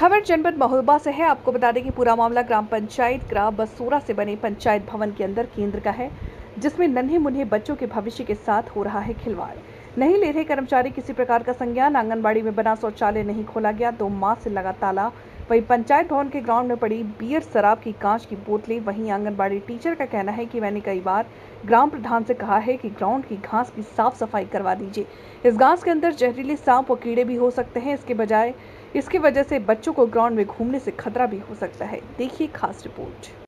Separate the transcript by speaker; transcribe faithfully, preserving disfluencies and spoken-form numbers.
Speaker 1: खबर जनपद महोबा से है। आपको बता दें कि पूरा मामला ग्राम पंचायत ग्राम बसोरा से बने पंचायत भवन के अंदर केंद्र का है, जिसमें नन्हे मुन्ने बच्चों के भविष्य के साथ हो रहा है खिलवाड़। नहीं ले रहे कर्मचारी किसी प्रकार का संज्ञान। आंगनबाड़ी में बना शौचालय नहीं खोला गया, दो माह से लगा ताला। वहीं पंचायत भवन के ग्राउंड में पड़ी बियर शराब की कांच की बोतलें। वहीं आंगनबाड़ी टीचर का कहना है कि मैंने कई बार ग्राम प्रधान से कहा है कि ग्राउंड की घास की साफ सफाई करवा दीजिए। इस घास के अंदर जहरीले सांप और कीड़े भी हो सकते हैं। इसके बजाय इसकी वजह से बच्चों को ग्राउंड में घूमने से खतरा भी हो सकता है। देखिए खास रिपोर्ट।